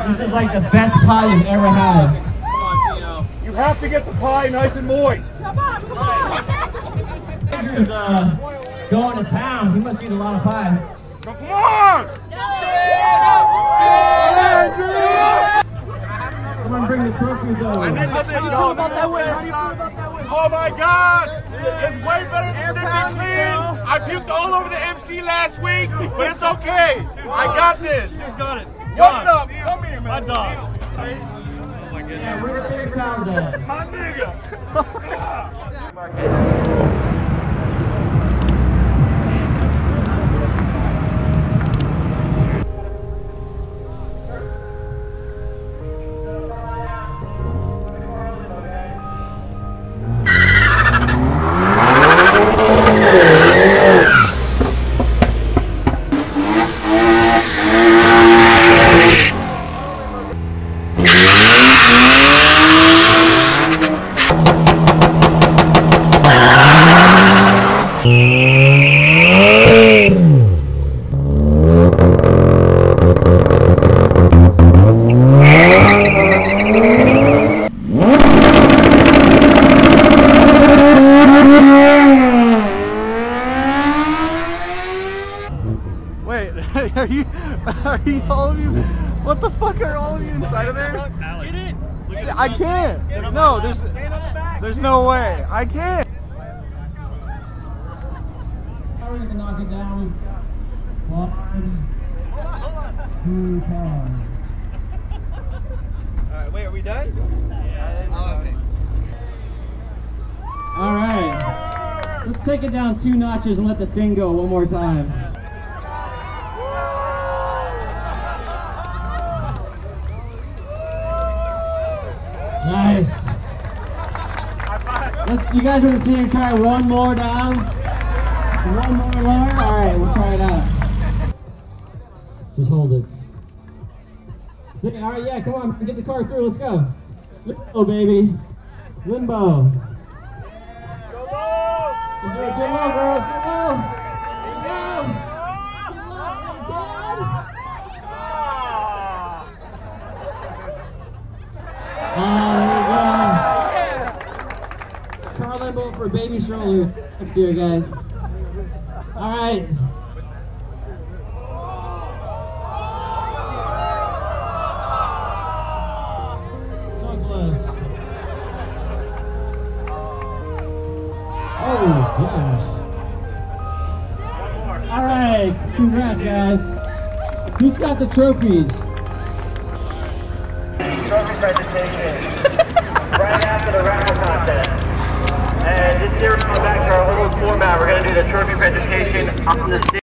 This is like the best pie you've ever had. You have to get the pie nice and moist. Andrew's going to town. He must eat a lot of pie. Come on! Someone bring the trophies over. I need something. Oh my God! It's way better than Sydney Clean. I puked all over the MC last week, but it's okay. I got this. You got it. What's up? Come here, man. My dog. Oh my goodness. Yeah, where the big crowd at? My nigga. Wait, are you all of you? What the fuck are all of you inside of there? Get in. I can't. No, there's no way. I can't. We're gonna knock it down. 1, 2 times. Alright, wait, are we done? All right. Let's take it down 2 notches and let the thing go one more time. Nice. You guys want to see him try one more down? One more lower? Alright, we'll try it out. Just hold it. Alright, yeah, come on, get the car through, let's go. Limbo, baby. Limbo. Get low, girls, get low. Get low. Get low, Carl Limbo for baby stroller next year, guys. All right. So close. Oh gosh. All right. Congrats, guys. Who's got the trophies? Trophy presentation right after the raffle contest. And this year we're back to our little format. We're going to do the trophy presentation on the stage.